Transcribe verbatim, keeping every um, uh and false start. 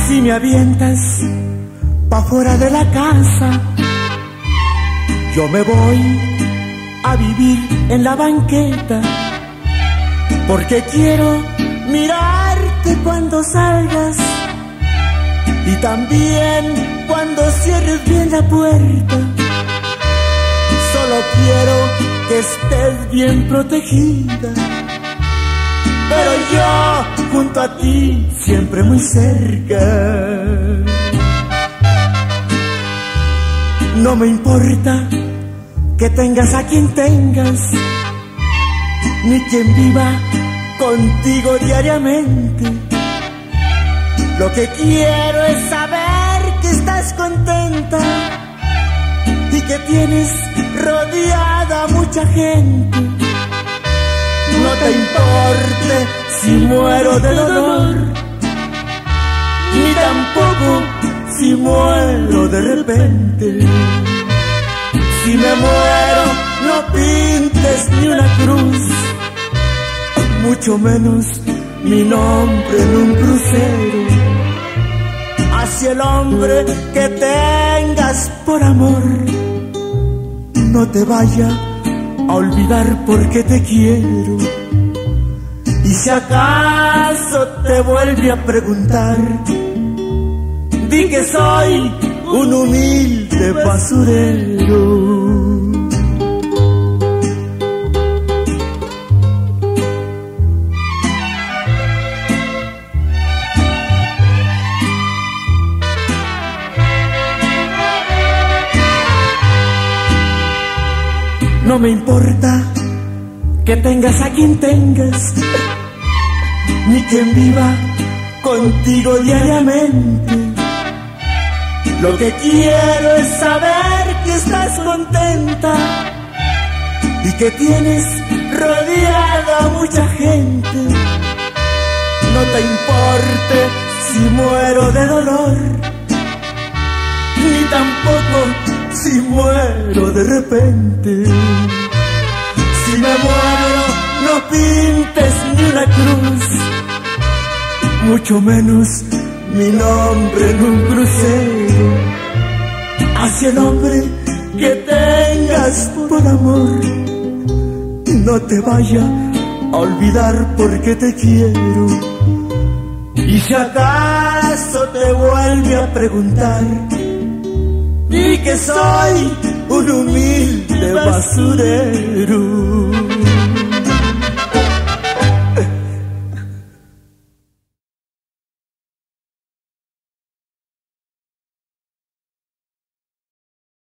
Si me avientas pa' fuera de la casa, yo me voy a vivir en la banqueta, porque quiero mirarte cuando salgas y también cuando cierres bien la puerta. Solo quiero que estés bien protegida, pero yo junto a ti siempre muy cerca. No me importa que tengas a quien tengas, ni quien viva contigo diariamente. Lo que quiero es saber que estás contenta y que tienes rodeada a mucha gente. No te importe si muero de dolor, ni tampoco si muero de repente. Si me muero, no pintes ni una cruz, mucho menos mi nombre en un crucero. Hacia el hombre que tengas por amor, no te vaya a olvidar porque te quiero. Y si acaso te vuelve a preguntar, di que soy un humilde basurero. No me importa que tengas a quien tengas, ni quien viva contigo diariamente. Lo que quiero es saber que estás contenta y que tienes rodeada a mucha gente. No te importe si muero de dolor, ni tampoco si muero de repente. Si me muero, no pintes ni una cruz, mucho menos mi nombre en un crucero. Hacia el hombre que tengas por amor, no te vaya a olvidar porque te quiero. Y si acaso te vuelve a preguntar, di que soy un humilde basurero.